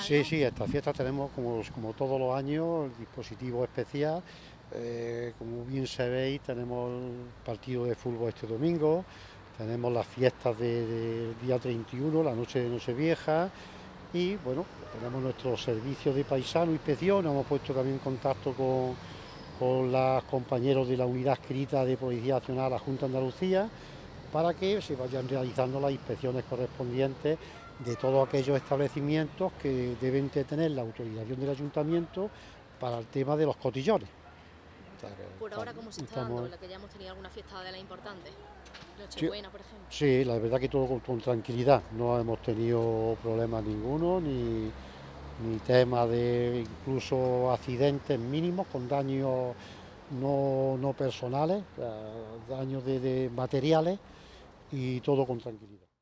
Sí, año? sí, esta fiesta tenemos como todos los años el dispositivo especial. Como bien sabéis, tenemos el partido de fútbol este domingo, tenemos las fiestas del día 31, la noche de Nochevieja, y bueno, tenemos nuestro servicio de paisano y inspección. Nos hemos puesto también en contacto con los compañeros de la unidad escrita de Policía Nacional, la Junta de Andalucía, para que se vayan realizando las inspecciones correspondientes de todos aquellos establecimientos que deben de tener la autorización del ayuntamiento para el tema de los cotillones. O sea, Por ahora, ¿cómo se está dando? estamos, La que ya hemos tenido alguna fiesta de la importante. sí, Nochebuena, por ejemplo. sí, la verdad que todo con tranquilidad, no hemos tenido problemas ninguno, ni tema de incluso accidentes mínimos con daños no personales, o sea, daños de materiales, y todo con tranquilidad.